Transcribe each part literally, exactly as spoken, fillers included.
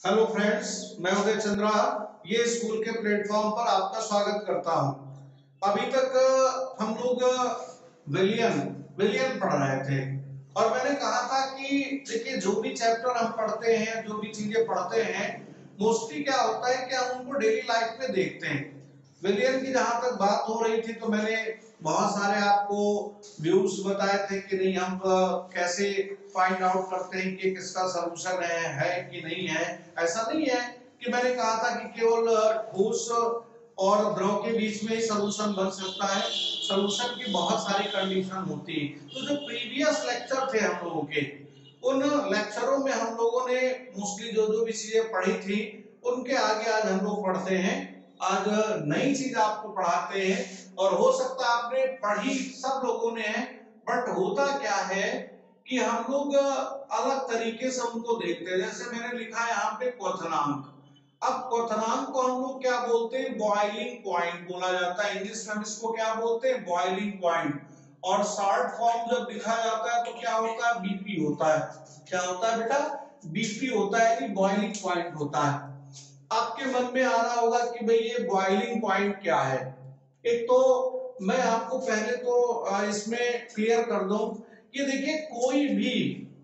Hello friends, मैं उदय चंद्रा ये school के प्लेटफॉर्म पर आपका स्वागत करता हूं। अभी तक अ, हम लोग विलियन विलियन पढ़ रहे थे और मैंने कहा था कि देखिए जो भी चैप्टर हम पढ़ते हैं, जो भी चीजें पढ़ते हैं, मोस्टली क्या होता है कि हम उनको डेली लाइफ में देखते हैं। विलियन की जहां तक बात हो रही थी तो मैंने बहुत सारे आपको व्यूज बताए थे कि नहीं हम अ, कैसे फाइंड आउट करते हैं कि किसका सलूशन है है कि नहीं है। ऐसा नहीं है कि मैंने कहा था कि केवल अ, ठोस और द्रव के बीच में ही सलूशन बन सकता है। सलूशन की बहुत सारी कंडीशन होती है। तो जो प्रीवियस लेक्चर थे हम लोगों के, उन लेक्चरों में हम लोगों ने मोस्टली जो जो भी चीजें पढ़ी थी उनके आगे आज हम लोग पढ़ते हैं। आज नई चीज आपको पढ़ाते हैं और हो सकता है आपने पढ़ी सब लोगों ने है, बट होता क्या है कि हम लोग अलग तरीके से उनको देखते हैं। जैसे मैंने लिखा है यहाँ पे क्वथनांक। अब क्वथनांक को हम लोग क्या बोलते हैं? बॉइलिंग पॉइंट बोला जाता है। इंग्लिश में हम इसको क्या बोलते हैं? Boiling point. और शॉर्ट फॉर्म जब लिखा जाता है तो क्या होता है? बीपी होता है। क्या होता है बेटा? बीपी होता है, यानी बॉइलिंग पॉइंट होता है। आपके मन में आ रहा होगा कि भाई ये बॉइलिंग पॉइंट क्या है। एक तो मैं आपको पहले तो इसमें क्लियर कर दूं कि देखिए कोई भी,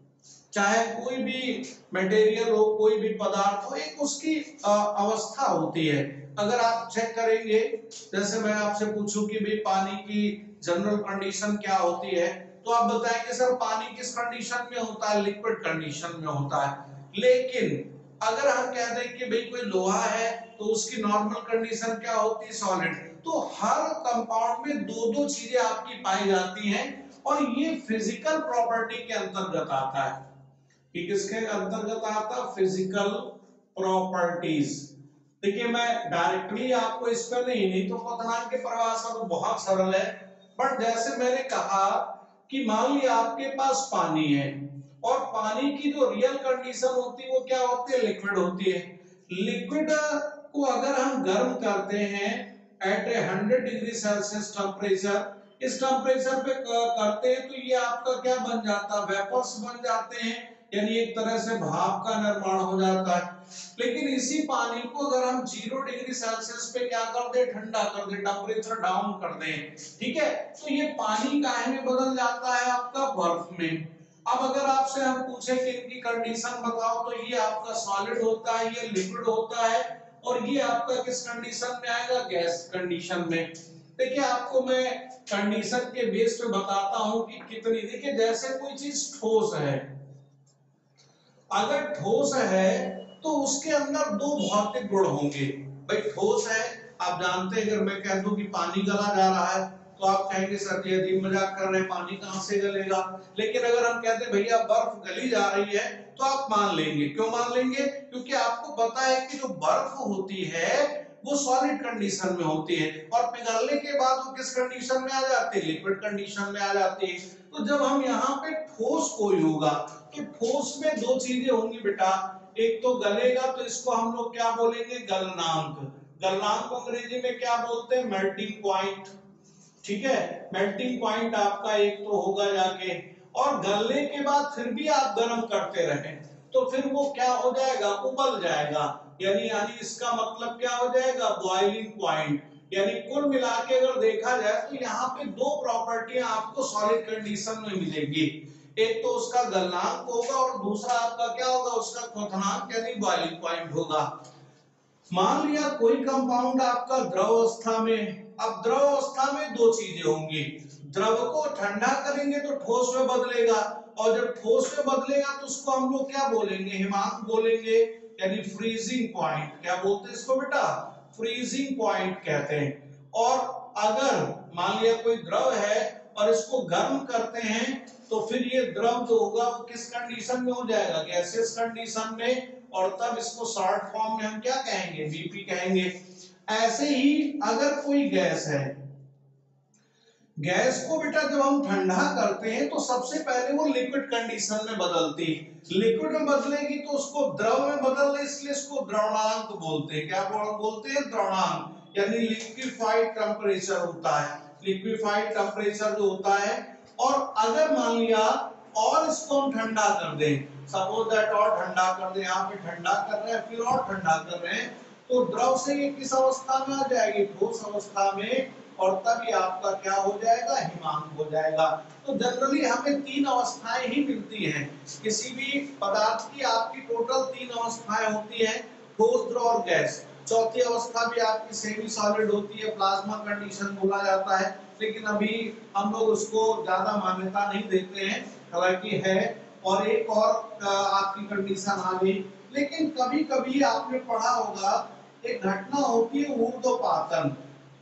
चाहे कोई भी मटेरियल हो, कोई भी पदार्थ हो, एक उसकी अवस्था होती है। अगर आप चेक करेंगे, जैसे मैं आपसे पूछूं कि भाई पानी की जनरल कंडीशन क्या होती है, तो आप बताएंगे सर पानी किस कंडीशन में होता है? लिक्विड कंडीशन में होता है। लेकिन अगर हम कह दें कि भाई कोई लोहा है तो उसकी नॉर्मल कंडीशन क्या होती है? सॉलिड। तो हर कंपाउंड में दो दो चीजें आपकी पाई जाती हैं और ये फिजिकल प्रॉपर्टी के अंतर्गत आता है। कि किसके अंतर्गत आता? Physical properties. देखिए मैं डायरेक्टली आपको इस पर नहीं नहीं तो क्वथनांक की परिभाषा तो बहुत सरल है। बट जैसे मैंने कहा कि मान लिया आपके पास पानी है और पानी की जो रियल कंडीशन होती है वो क्या होती है? लिक्विड होती है। लिक्विड को अगर हम गर्म करते हैं at a hundred degree Celsius temperature, इस टेम्परेचर पे करते हैं तो ये आपका क्या बन जाता है? वेपर्स बन जाते हैं, यानी एक तरह से भाप का निर्माण हो जाता है। लेकिन इसी पानी को अगर हम जीरो डिग्री सेल्सियस पे क्या कर दे? ठंडा कर दे, टेम्परेचर डाउन कर दे, ठीक है, तो ये पानी काहे में बदल जाता है? आपका बर्फ में। अब अगर आपसे हम पूछे कि इनकी कंडीशन बताओ तो ये आपका सॉलिड होता है, ये लिक्विड होता है, और ये आपका किस कंडीशन में आएगा? गैस कंडीशन में। देखिए आपको मैं कंडीशन के बेस पे बताता हूं कि कितनी। देखिए जैसे कोई चीज ठोस है, अगर ठोस है तो उसके अंदर दो भौतिक गुण होंगे। भाई ठोस है, आप जानते हैं, अगर मैं कह दूं कि पानी गला जा रहा है तो आप कहेंगे सर जी अजीब मजाक कर रहे हैं, पानी कहां से गलेगा। लेकिन अगर हम कहते हैं भैया बर्फ गली जा रही है तो आप मान लेंगे। क्यों मान लेंगे? क्योंकि आपको पता है कि जो बर्फ होती है वो सॉलिड कंडीशन में होती है और पिघलने के बाद वो किस कंडीशन में आ जाती है? लिक्विड कंडीशन में आ जाती है। तो जब हम यहाँ पे ठोस कोई होगा तो ठोस में दो चीजें होंगी बेटा। एक तो गलेगा तो इसको हम लोग क्या बोलेंगे? गलनांक। गलनांक को अंग्रेजी में क्या बोलते हैं? Melting point. ठीक है, मेल्टिंग पॉइंट आपका एक तो होगा जाके, और गलने के बाद फिर भी आप गर्म करते रहे तो फिर वो क्या हो जाएगा? उबल जाएगा। यानी यानी इसका मतलब क्या हो जाएगा? Boiling point. यानी कुल मिला के अगर देखा जाए तो यहाँ पे दो प्रॉपर्टियां आपको सॉलिड कंडीशन में मिलेंगी। एक तो उसका गलनांक होगा और दूसरा आपका क्या होगा? उसका क्वथनांक यानी बॉइलिंग पॉइंट होगा। मान लिया कोई कंपाउंड आपका द्रव अवस्था में, अब द्रव अवस्था में दो चीजें होंगी। द्रव को ठंडा करेंगे तो ठोस में बदलेगा, और जब ठोस में बदलेगा तो उसको हम लोग क्या बोलेंगे? हिमांक बोलेंगे, यानी फ्रीजिंग पॉइंट। क्या बोलते हैं इसको बेटा? फ्रीजिंग पॉइंट कहते हैं। और अगर मान लिया कोई द्रव है और इसको गर्म करते हैं तो फिर ये द्रव जो होगा वो किस कंडीशन में हो जाएगा? गैसियस कंडीशन में, और तब इसको शॉर्ट फॉर्म में हम क्या कहेंगे? बीपी कहेंगे। ऐसे ही अगर कोई गैस है, गैस को बेटा जब हम ठंडा करते हैं तो सबसे पहले वो लिक्विड कंडीशन में बदलती है। लिक्विड में बदलेगी तो उसको द्रव में बदल रहे, इसलिए इसको द्रवणांक बोलते हैं। क्या बोलते हैं? द्रवणांक। यानी लिक्विफाइड टेम्परेचर होता है, लिक्विफाइड टेम्परेचर जो होता है। और अगर मान लिया और इसको हम ठंडा कर दें, सपोज दैट और ठंडा कर दें, यहाँ पे ठंडा कर रहे हैं फिर और ठंडा कर रहे हैं, तो द्रव से ये किस अवस्था में आ जाएगी, ठोस अवस्था में, और तभी आपका क्या हो जाएगा, हिमांक हो जाएगा। तो जनरली हमें तीन अवस्थाएं ही मिलती हैं, किसी भी पदार्थ की आपकी टोटल तीन अवस्थाएं होती हैं, ठोस, द्रव और गैस। चौथी अवस्था भी आपकी सेमी सॉलिड होती है, प्लाज्मा कंडीशन बोला जाता है, लेकिन अभी हम लोग उसको ज्यादा मान्यता नहीं देते हैं, हालांकि है। और एक और आपकी कंडीशन आ गई, लेकिन कभी कभी आपने पढ़ा होगा एक घटना होती है ऊर्ध्वपातन,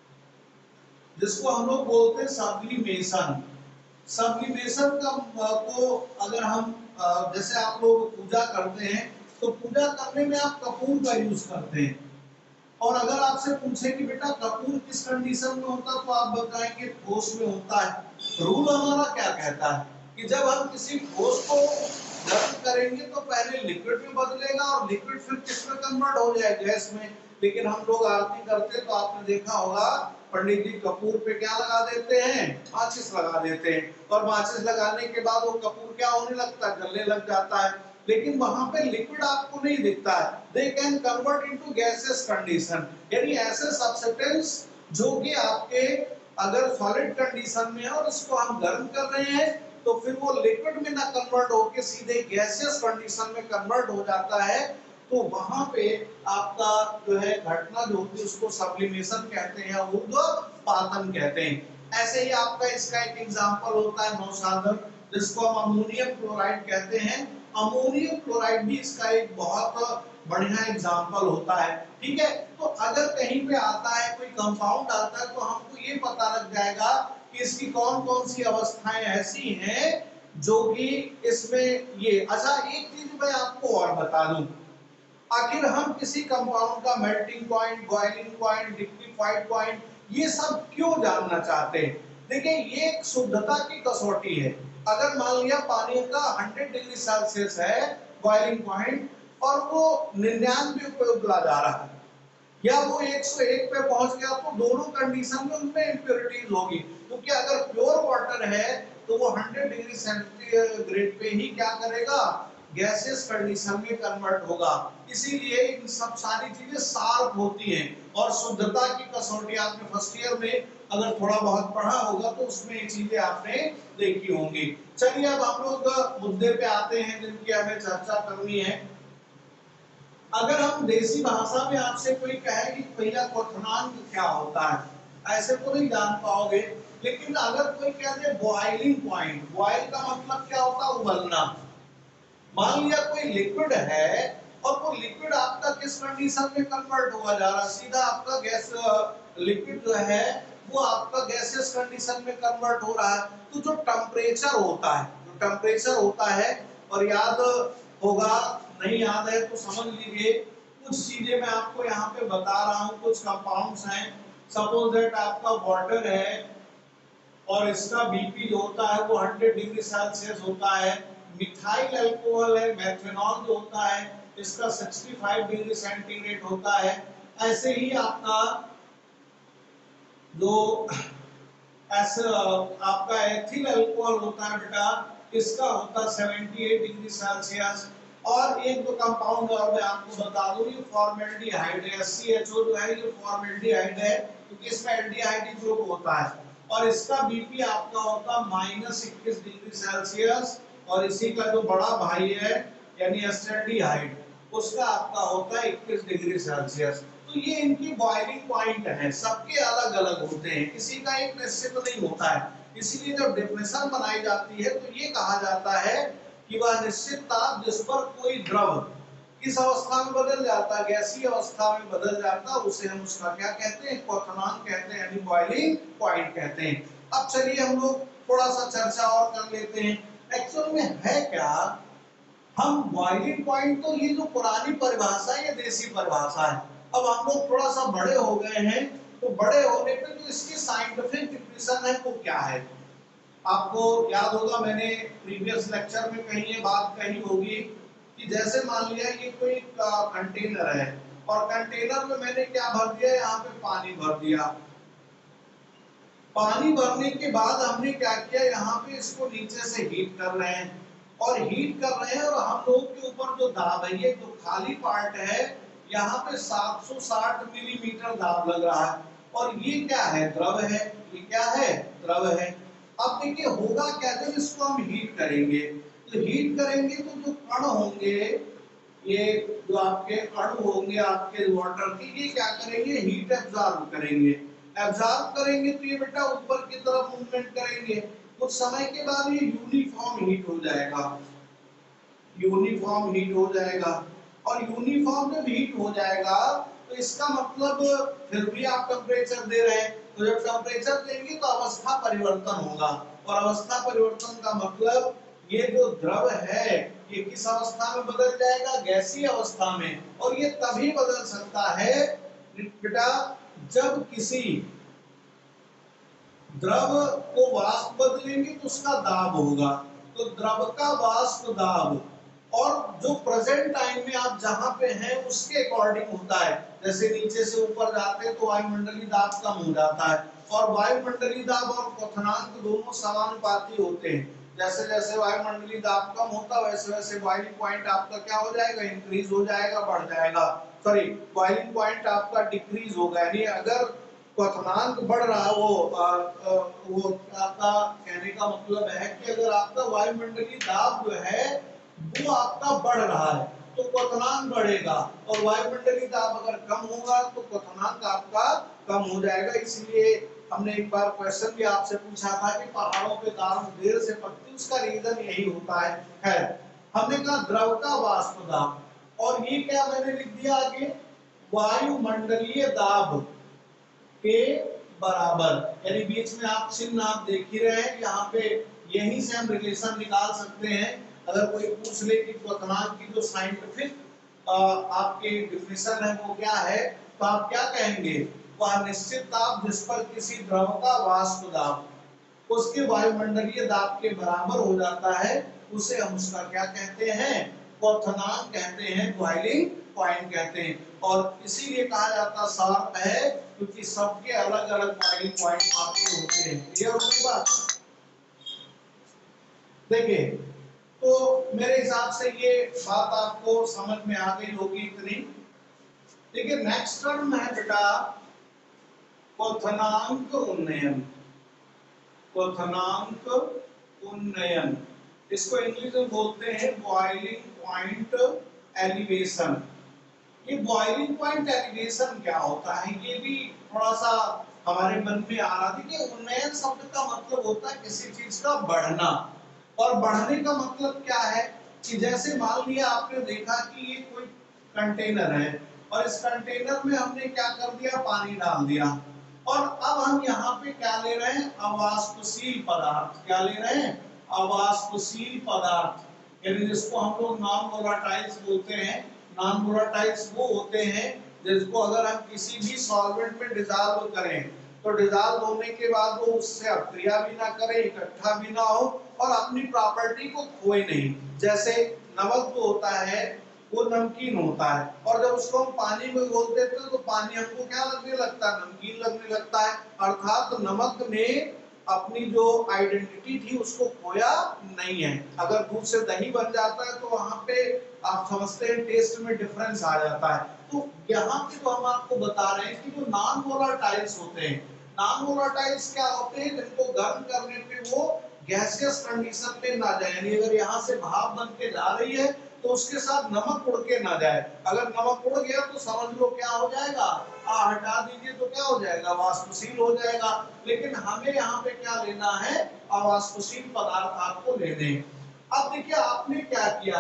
जिसको हम लोग बोलते हैं सब्लिमेशन। सब्लिमेशन का को अगर हम जैसे आप लोग पूजा करते हैं तो पूजा करने में आप कपूर का यूज करते हैं, और अगर आपसे पूछे कि बेटा कपूर किस कंडीशन में होता तो आप बताएंगे ठोस में होता है। रूल हमारा क्या कहता है कि जब हम किसी ठोस को गर्म करेंगे तो पहले लिक्विड में बदलेगा और लिक्विड फिर किस में कन्वर्ट हो जाए, गैस में। लेकिन हम लोग आरती करते तो आपने देखा होगा पंडित जी कपूर पे क्या लगा देते हैं, माचिस लगा देते हैं, और माचिस लगाने के बाद वो कपूर क्या होने लगता है, जलने लग जाता है। लेकिन वहां पे लिक्विड आपको नहीं दिखता है, they can convert into gases condition, यानी ऐसे सब्सटेंस जो कि आपके अगर सॉलिड कंडीशन में है और इसको हम गर्म कर रहे हैं तो फिर वो लिक्विड में ना कन्वर्ट होके सीधे गैसियस कंडीशन में कन्वर्ट हो जाता है, तो वहां पे आपका जो है घटना जो होती है उसको सब्लिमेशन कहते हैं, ऊर्ध्वपातन कहते हैं। ऐसे ही आपका इसका एक एग्जांपल होता है नौसाधन, जिसको हम अमोनियम क्लोराइड कहते हैं। अमोनियम क्लोराइड भी इसका एक बहुत बढ़िया एग्जांपल होता है, ठीक है। तो अगर कहीं पे आता है कोई कंपाउंड आता है तो हमको ये पता लग जाएगा कि इसकी कौन कौन सी अवस्थाएं ऐसी हैं जो कि इसमें ये। अच्छा एक चीज मैं आपको और बता दूं, आखिर हम किसी कंपाउंड का melting point, boiling point, liquefied point ये सब क्यों जानना चाहते हैं? देखिए ये एक शुद्धता की कसौटी है। अगर मान लिया पानी का सौ डिग्री सेल्सियस है बॉइलिंग पॉइंट और वो निन्यानवे पे उबला जा रहा है, या वो एक सौ एक पे पहुंच गया, तो दोनों कंडीशन में उनमें इंप्योरिटीज होगी, क्योंकि अगर प्योर वाटर है तो वो सौ डिग्री सेंटीग्रेड पे ही क्या करेगा, गैसेस कंडीशन में कन्वर्ट होगा। इसीलिए इन सब सारी चीजें शार्प होती हैं, और शुद्धता की कसौटी आपने फर्स्ट ईयर में अगर थोड़ा बहुत पढ़ा होगा तो उसमें ये चीजें आपने देखी होंगी। चलिए अब हम लोग मुद्दे पे आते हैं जिनकी हमें चर्चा करनी है। अगर हम देसी भाषा में आपसे कोई कहे कि भैया क्वथनांक क्या होता है, ऐसे तो नहीं जान पाओगे, लेकिन अगर कोई कह दे बॉइलिंग पॉइंट, बॉइल का मतलब क्या होता है, उबलना। मान लिया कोई लिक्विड है और वो लिक्विड आपका किस कंडीशन में कन्वर्ट हुआ जा रहा है, सीधा आपका गैस लिक्विड जो है वो आपका गैसेस कंडीशन में कन्वर्ट हो रहा है। तो जो टेम्परेचर होता है, जो टेम्परेचर होता है, और याद होगा, नहीं याद है तो समझ लीजिए, कुछ चीजें मैं आपको यहाँ पे बता रहा हूँ, कुछ कंपाउंड्स हैं। सपोज दैट आपका वाटर है और इसका बीपी जो होता है वो सौ डिग्री सेल्सियस होता है। मिथाइल अल्कोहल है, मेथनॉल जो होता है इसका पैंसठ डिग्री सेंटीग्रेड होता है। ऐसे ही आपका जो ऐसे आपका एथिल अल्कोहल होता है बेटा, इसका होता है अठहत्तर डिग्री सेल्सियस। और एक दो कंपाउंड और मैं आपको बता दूं, ये फॉर्मेल्डिहाइड है, सी एच ओ जो है ये फॉर्मेल्डिहाइड है, क्योंकि इसमें एल्डिहाइड ग्रुप होता है, और इसका बीपी आपका होता है माइनस इक्कीस डिग्री सेल्सियस। और इसी का जो बड़ा भाई है यानी एसिटाल्डिहाइड, उसका आपका होता है इक्कीस डिग्री सेल्सियस। तो ये इनकी बॉइलिंग पॉइंट है, सबके अलग अलग होते हैं, किसी का एक निश्चित तो नहीं होता है। इसीलिए जब डेफिनेशन बनाई जाती है तो ये कहा जाता है कि वह निश्चित ताप जिस पर कोई द्रव किस अवस्था में बदल जाता है, गैसीय अवस्था में बदल जाता है, उसे हम उसका क्या कहते हैं, क्वथनांक कहते हैं, यानी बॉइलिंग पॉइंट कहते हैं। अब चलिए हम लोग थोड़ा सा चर्चा और कर लेते हैं, एक्चुअल में है क्या। हम बॉइलिंग पॉइंट, तो ये जो पुरानी परिभाषा है ये देसी परिभाषा है, अब हम लोग थोड़ा सा बड़े हो गए हैं, तो बड़े होने पे जो इसकी साइंटिफिक डिफिनेशन है वो क्या है। आपको याद होगा मैंने प्रीवियस लेक्चर में कहीं ये बात कही होगी कि जैसे मान लिया ये कोई कंटेनर है और कंटेनर में मैंने क्या भर दिया, यहाँ पे पानी भर दिया। पानी भरने के बाद हमने क्या किया, यहाँ पे इसको नीचे से हीट कर रहे हैं और हीट कर रहे हैं और हम लोग के ऊपर जो दाब है, ये जो खाली पार्ट है यहाँ पे सात सौ साठ मिलीमीटर दाब लग रहा है और ये क्या है, द्रव है। ये क्या है, द्रव है। अब देखिए होगा क्या, जब इसको हम हीट करेंगे तो हीट करेंगे तो जो कण होंगे, ये जो आपके अणु होंगे आपके वाटर के, ये क्या करेंगे, हीट एब्जॉर्ब करेंगे। एब्जॉर्ब करेंगे तो ये बेटा ऊपर की तरफ मूवमेंट करेंगे। कुछ समय के बाद ये यूनिफॉर्म हीट हो जाएगा, यूनिफॉर्म हीट हो जाएगा और यूनिफॉर्म जब हीट हो जाएगा तो इसका मतलब फिर भी आप टेम्परेचर दे रहे हैं, तो जब टेम्परेचर देंगे तो अवस्था परिवर्तन होगा और अवस्था परिवर्तन का मतलब ये जो द्रव है ये किस अवस्था में बदल जाएगा, गैसीय अवस्था में। और ये तभी बदल सकता है बेटा जब किसी द्रव को वाष्प बदलेंगे तो उसका दाब होगा, तो द्रव का वाष्प दाब और जो प्रेजेंट टाइम में आप जहां पे हैं उसके अकॉर्डिंग होता है। जैसे नीचे से ऊपर जाते हैं तो वायुमंडलीय दाब कम हो जाता है और वायुमंडलीय दाब और क्वथनांक दोनों समानुपाती होते हैं। जैसे जैसे वायुमंडलीय दाब कम होता वैसे वैसे बॉइलिंग पॉइंट आपका क्या हो जाएगा, इंक्रीज हो जाएगा, बढ़ जाएगा। सॉरी, बॉइलिंग पॉइंट आपका डिक्रीज होगा। यानी अगर क्वथनांक बढ़ रहा है, वो आ, आ, वो आपका कहने का मतलब है कि अगर आपका वायुमंडलीय दाब जो है वो आपका बढ़ रहा है तो क्वथनांक बढ़ेगा और वायुमंडलीय दाब अगर कम होगा तो क्वथनांक आपका कम हो जाएगा। इसलिए हमने एक बार क्वेश्चन भी आपसे पूछा था कि पहाड़ों पे दारू देर से पकती, उसका रीजन यही होता है। खैर, हमने कहा द्रव का वाष्प दाब और ये क्या मैंने लिख दिया आगे, वायुमंडलीय दाब के बराबर। यानी बीच में आप चिन्ह आप देख ही रहे हैं, यहाँ पे यहीं से हम रिलेशन निकाल सकते हैं। अगर कोई पूछ ले कि क्वथनांक की जो साइंटिफिक आपकी डिफिनेशन है वो क्या है, तो आप क्या कहेंगे, वह निश्चित ताप जिस पर किसी द्रव का वाष्प दाब उसके वायुमंडलीय दाब के बराबर हो जाता है, उसे हम उसका क्या कहते हैं, क्वथनांक कहते हैं, बॉइलिंग पॉइंट कहते हैं। और इसीलिए कहा जाता शार्प है क्योंकि सबके अलग अलग बॉइलिंग पॉइंट आपके होते हैं। क्लियर होगी बात? देखिए, तो मेरे हिसाब से ये बात आपको समझ में आ गई होगी इतनी। देखिए, नेक्स्ट टर्म है बेटा क्वथनांक उन्नयन। क्वथनांक उन्नयन, इसको इंग्लिश में बोलते हैं बॉइलिंग पॉइंट एलिवेशन। ये बॉइलिंग पॉइंट एलिवेशन क्या होता है, ये भी थोड़ा सा हमारे मन में आ रहा था कि उन्नयन शब्द का मतलब होता है किसी चीज का बढ़ना। और बढ़ने का मतलब क्या है कि जैसे मान लिया आपने देखा कि ये कोई कंटेनर है और इस कंटेनर में हमने क्या कर दिया, पानी डाल दिया और अब हम यहाँ पे क्या ले रहे हैं, अवाष्पशील पदार्थ। क्या ले रहे हैं, अवाष्पशील पदार्थ, यानी जिसको हम लोग नॉन वोलाटाइल्स बोलते हैं। नॉन वोलाटाइल्स वो होते हैं जिसको अगर हम किसी भी सॉल्वेंट में डिसॉल्व करें तो डिसॉल्व होने के बाद वो उससे अपक्रिया भी ना करे, इकट्ठा भी ना हो और अपनी प्रॉपर्टी को खोए नहीं। जैसे नमक जो होता है वो नमकीन होता है और जब उसको हम पानी में घोल देते हैं तो पानी हमको क्या लगने लगता है, नमकीन लगने लगता है। अर्थात नमक ने अपनी जो आइडेंटिटी थी उसको खोया नहीं है। अगर दूध से दही बन जाता है तो वहां पे आप समझते हैं टेस्ट में डिफरेंस आ जाता है। तो यहाँ पे तो हम आपको बता रहे हैं कि जो नॉन वोलाटाइल्स होते हैं, नॉन वोलाटाइल्स क्या होते हैं, जिनको गर्म करने पे वो गैसियस कंडीशन में ना जाए। यानी अगर यहाँ से भाप बन के जा रही है तो उसके साथ नमक उड़ के ना जाए। अगर नमक उड़ गया तो समझ लो क्या हो जाएगा, आ हटा दीजिए तो क्या हो जाएगा, वाष्पशील हो जाएगा। लेकिन हमें यहाँ पे क्या लेना है, अवाष्पशील पदार्थ आपको लेने। अब देखिए आपने क्या किया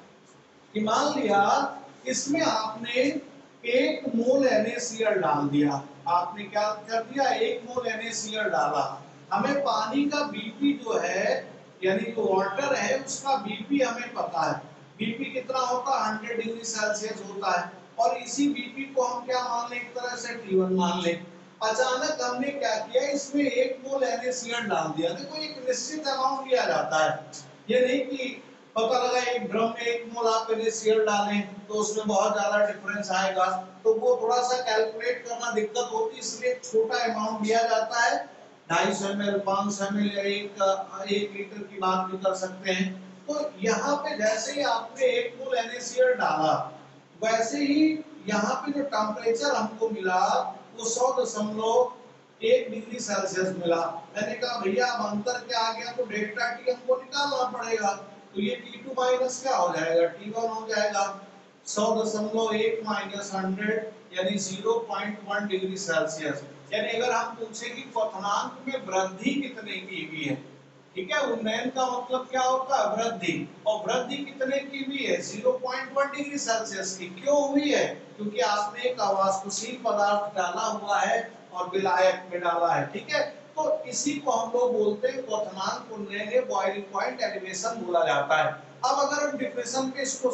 कि मान लिया इसमें आपने एक मोल NaCl डाल दिया। आपने क्या कर दिया, एक मोल NaCl डाला। हमें पानी का बीपी जो है यानी जो वाटर है उसका बीपी हमें पता है। बीपी कितना होता है, सौ डिग्री सेल्सियस होता है और इसी बीपी को हम क्या मान लें, एक तरह से टी वन मान लें। अचानक हमने क्या किया, इसमें एक मोल NaCl डाल दिया। देखो एक निश्चित अमाउंट लिया जाता है, ये नहीं कि पता लगा एक ड्रम में एक मोल आप NaCl डालें तो उसमें बहुत ज्यादा डिफरेंस आएगा, तो वो थोड़ा सा कैलकुलेट करना दिक्कत होती है, इसलिए छोटा अमाउंट लिया जाता है। ढाई सौ एम एल, पाँच सौ एम एल या एक एक लीटर की बात भी कर सकते हैं। तो यहाँ पे जैसे ही आपने एक मोल एन ए सी एल डाला, वैसे ही यहाँ पे जो टेम्परेचर हमको मिला वो सौ दशमलव एक डिग्री सेल्सियस मिला। मैंने कहा भैया अब अंतर क्या आ गया, तो डेल्टा टी हमको निकालना पड़ेगा। तो ये टी टू माइनस क्या हो जाएगा, टी वन हो जाएगा। सौ दशमलव एक माइनस हंड्रेड यानी zero point one degree Celsius. यानी अगर हम पूछे कि क्वथनांक में वृद्धि कितने की हुई है, ठीक है, उन्नयन का मतलब क्या होता है, वृद्धि। और वृद्धि कितने की हुई है, zero point one degree Celsius की। क्यों हुई है, क्योंकि आपने एक अवाष्पशील पदार्थ डाला हुआ है और विलायक में डाला है, ठीक है। तो इसी को हम लोग बोलते हैं क्वथनांक उन्नयन या बॉइलिंग पॉइंट एलिवेशन बोला जाता है। अब अगर हम डिफिनेशन में इसको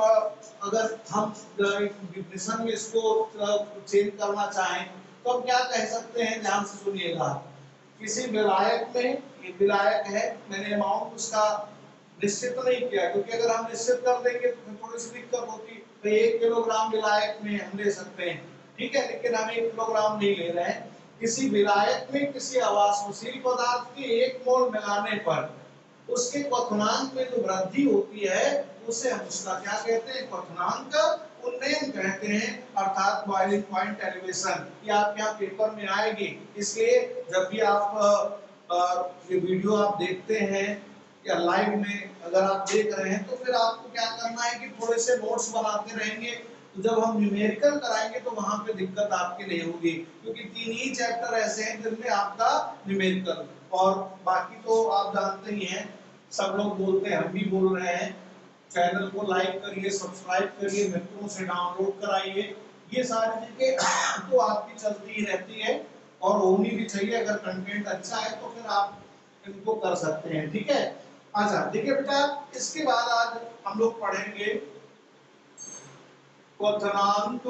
अगर हम डिफिनेशन में इसको चेंज करना चाहें तो हम क्या कह सकते हैं, ध्यान से सुनिएगा। किसी विलायक में, ये विलायक है, मैंने अमाउंट उसका निश्चित नहीं किया, क्योंकि अगर हम निश्चित कर देंगे तो थोड़ी सी दिक्कत होती। तो एक किलोग्राम विलायक में हम ले सकते हैं, ठीक है, लेकिन हम एक किलोग्राम नहीं ले रहे हैं। किसी विलायक में किसी अवाष्पशील पदार्थ के एक मोल मिलाने पर उसके क्वथनांक में जो वृद्धि होती है उसे हम उसका क्या कहते हैं, क्वथनांक उन्नयन कहते हैं, अर्थात बॉइलिंग पॉइंट एलिवेशन। ये आपके यहाँ पेपर में आएगी। इसलिए जब भी आप आ, आ, ये वीडियो आप देखते हैं या लाइव में अगर आप देख रहे हैं तो फिर आपको क्या करना है कि थोड़े से नोट्स बनाते रहेंगे। तो जब हम न्यूमेरिकल कराएंगे तो वहां पे दिक्कत आपकी नहीं होगी, क्योंकि तीन ही चैप्टर ऐसे हैं जिनमें आपका न्यूमेरिकल, और बाकी तो आप जानते ही हैं, सब लोग बोलते हैं, हम भी बोल रहे हैं। चैनल को लाइक करिए, सब्सक्राइब करिए, मित्रों से डाउनलोड कराइए। ये सारी चीजें तो आपकी चलती ही रहती है और होनी भी चाहिए। अगर कंटेंट अच्छा है तो फिर आप इनको कर सकते हैं, ठीक है। अच्छा देखिए बेटा, इसके बाद आज हम लोग पढ़ेंगे क्वथनांक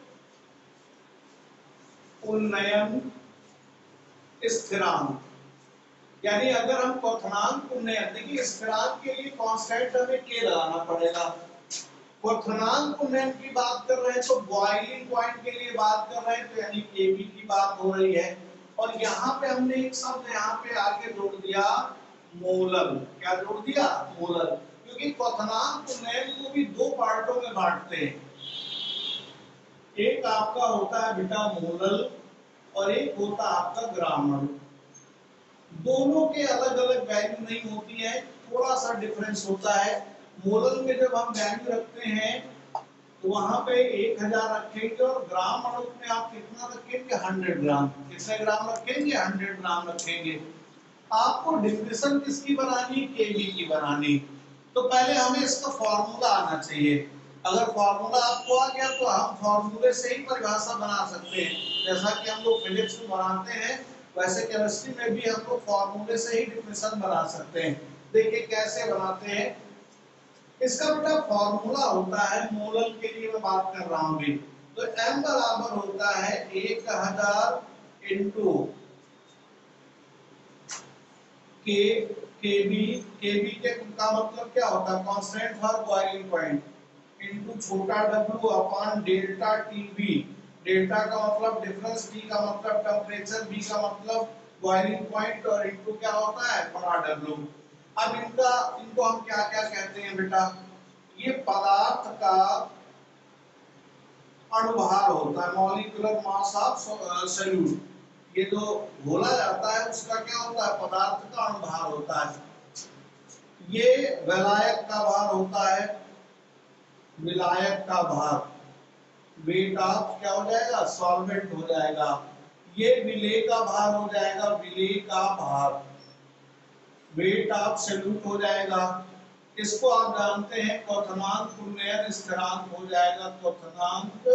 उन्नयन स्थिरांक। यानी अगर हम क्वथनांक उन्नयन, देखिए स्थिरांक के लिए कांस्टेंट हमें के लगाना पड़ेगा। क्वथनांक उन्नयन की बात कर रहे हैं तो बॉइलिंग पॉइंट के लिए बात कर रहे हैं, तो यानी केबी की बात हो रही है। और यहाँ पे हमने एक शब्द यहाँ पे आगे जोड़ दिया, मोलल। क्या जोड़ दिया, मोलल। क्योंकि क्वथनांक उन्नयन को भी दो पार्टों में बांटते हैं। एक आपका होता है बेटा मोलल और एक होता आपका ग्रामर। दोनों के अलग अलग वैल्यू नहीं होती है, थोड़ा सा डिफरेंस होता है। मोलल में जब हम वैल्यू रखते हैं तो वहां पे एक हजार रखेंगे और ग्राम अणु में आप कितना रखेंगे, हंड्रेड ग्राम। कितने ग्राम रखेंगे, हंड्रेड ग्राम रखेंगे। आपको डिफिनेशन किसकी बनानी, केबी की बनानी। तो पहले हमें इसका फॉर्मूला आना चाहिए। अगर फॉर्मूला आपको आ गया तो हम फॉर्मूले से ही परिभाषा बना सकते हैं। जैसा कि हम लोग फिजिक्स में बनाते हैं वैसे केमिस्ट्री में भी हम लोग फॉर्मूले से ही डिफिनेशन बना सकते हैं। देखिए कैसे बनाते हैं। इसका बेटा फॉर्मूला होता है, मोलल के लिए मैं बात कर रहा हूं भी, तो m बराबर होता है एक हजार इंटू के केबी। केबी के का मतलब क्या होता है, constant for boiling point, into छोटा w upon delta TB. Delta का मतलब डिफरेंस, टी का मतलब टेंपरेचर, बी का मतलब बॉइलिंग पॉइंट, और इनटू क्या होता है, बड़ा डब्ल्यू। अब इनका इनको हम क्या क्या कहते हैं बेटा, ये पदार्थ का अणुभार होता है, मॉलिक्यूलर मास ऑफ सॉल्यूट। ये जो घोला जाता है उसका क्या होता है, पदार्थ का अणुभार होता है। ये विलायक का भार होता है, विलायक का भार, वेट ऑफ क्या हो जाएगा, सॉल्वेंट हो जाएगा। ये विलेय का भार हो जाएगा, विलेय का भार, वेट ऑफ सॉल्यूट हो जाएगा। इसको आप जानते हैं क्वथनांक उन्नयन स्थिरांक हो जाएगा, क्वथनांक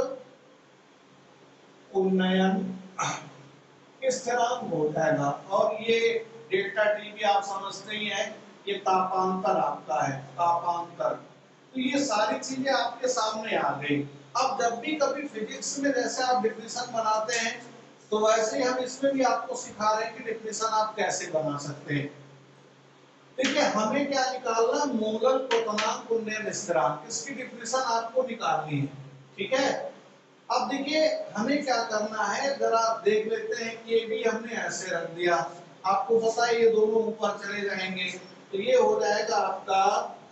उन्नयन स्थिरांक हो जाएगा। और ये डेल्टा टी भी आप समझते ही हैं, ये तापांतर आपका है, तापांतर। तो ये सारी चीजें आपके सामने आ गई। अब जब भी कभी फिजिक्स में जैसे आप डिफिनेशन बनाते हैं तो वैसे ही हम इसमें भी आपको सिखा रहे हैं कि डिफिनेशन आप कैसे बना सकते हैं। देखिए हमें क्या निकालना, मोलल क्वथनांक उन्नयन स्थिरांक, इसकी डिफिनेशन आपको निकालनी है, ठीक है। अब देखिए हमें क्या करना है, जरा देख लेते हैं। के भी हमने ऐसे रख दिया, आपको पता है ये दोनों ऊपर चले जाएंगे, तो ये हो जाएगा आपका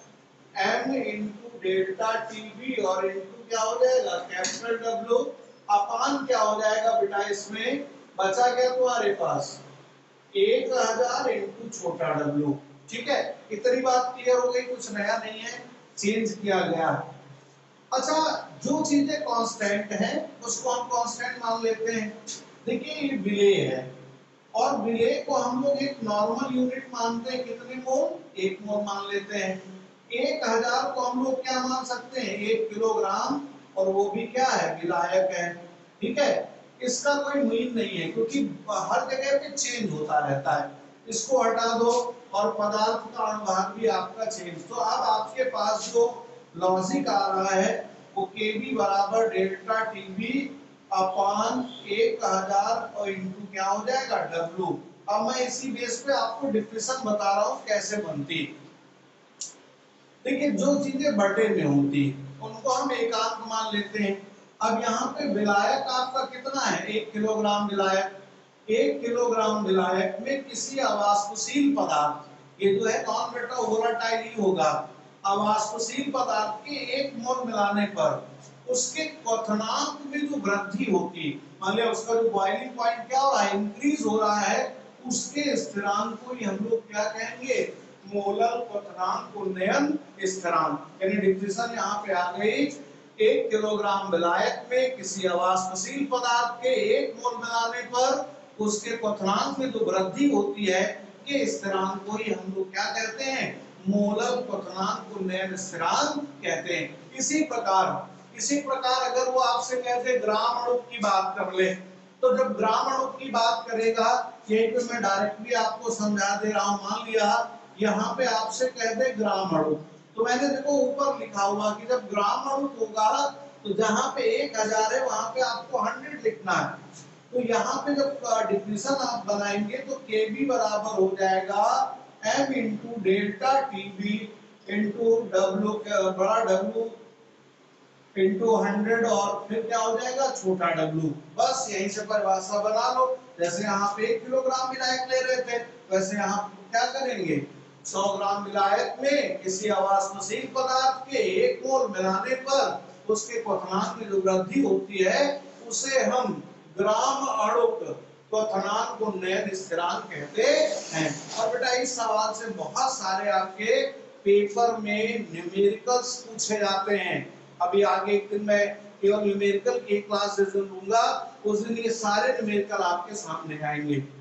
m इंटू डेल्टा टीबी और इंटू क्या हो जाएगा कैपिटल डब्ल्यू अपान क्या हो जाएगा बेटा, इसमें बचा क्या तुम्हारे पास एक हजार इंटू छोटा डब्ल्यू। ठीक है, इतनी बात क्लियर हो गई, कुछ नया नहीं है, चेंज किया गया। अच्छा, जो चीजें कांस्टेंट हैं उसको हम कांस्टेंट मान लेते हैं। देखिए ये विलेय है और विलेय को हम लोग एक नॉर्मल यूनिट मानते हैं, कितने मोल, एक मोल मान लेते हैं। एक हजार को हम लोग क्या मान सकते हैं, एक किलोग्राम, और वो भी क्या है, विलायक है। ठीक है, इसका कोई मीन नहीं है क्योंकि हर जगह पे चेंज होता रहता है। इसको हटा दो और पदार्थ का अनुभाग भी आपका चेंज। तो अब आपके पास जो लॉजिक आ रहा है वो केबी बराबर डेल्टा टीबी अपान एक हजार और इंटू क्या हो जाएगा डब्ल्यू। अब मैं इसी बेस पे आपको डिफिनेशन बता रहा हूँ कैसे बनती। देखिए जो चीजें बटे में होती उनको हम एकांक मान लेते हैं। अब यहाँ पे विलायक आपका कितना है, एक किलोग्राम विलायक। एक किलोग्राम विलायक में किसी अवाष्पशील पदार्थ, ये जो है नॉन बेटा वोलाटाइल ही होगा, अवाष्पशील पदार्थ के एक मोल मिलाने पर उसके क्वथनांक में जो वृद्धि होती, मान लिया उसका जो बॉइलिंग पॉइंट क्या हो रहा है, इंक्रीज हो रहा है, उसके स्थिरांक को ही हम लोग क्या कहेंगे, मोलर क्वथनांक उन्नयन स्थिरांक। यानी डिफिनेशन यहाँ पे आ गई, एक किलोग्राम विलायक में किसी अवाष्पशील पदार्थ के एक मोल मिलाने पर उसके क्वथनांक में जो वृद्धि होती है के स्थिरांक को ही हम लोग क्या कहते हैं, मोलर क्वथनांक उन्नयन स्थिरांक कहते हैं। इसी प्रकार इसी प्रकार अगर वो आपसे कहते ग्राम अणु की बात कर ले, तो जब ग्राम अणु की बात करेगा, यही पे मैं डायरेक्टली आपको समझा दे रहा हूं। मान लिया यहाँ पे आपसे कहते ग्राम अणु, तो मैंने देखो ऊपर लिखा हुआ कि जब ग्राम अणु होगा तो जहां पे एक हजार है वहां पे आपको हंड्रेड लिखना है। तो यहाँ पे जब डिफिनेशन आप बनाएंगे तो केबी बराबर हो जाएगा m into delta TB into W, बड़ा डब्ल्यू इंटू हंड्रेड, और फिर क्या हो जाएगा छोटा डब्ल्यू। बस यहीं से परिभाषा बना लो। जैसे यहाँ पे एक किलोग्राम विलायक ले रहे थे, वैसे यहाँ क्या करेंगे, सौ ग्राम विलायक में किसी अवाष्पशील पदार्थ के एक मोल मिलाने पर उसके क्वथनांक में जो वृद्धि होती है उसे हम ग्राम अणुक क्वथनांक उन्नयन स्थिरांक कहते हैं। और बेटा इस सवाल से बहुत सारे आपके पेपर में न्यूमेरिकल्स पूछे जाते हैं। अभी आगे एक दिन मैं केवल न्यूमेरिकल की क्लास जिस दिन लूंगा उस दिन ये सारे न्यूमेरिकल आपके सामने आएंगे।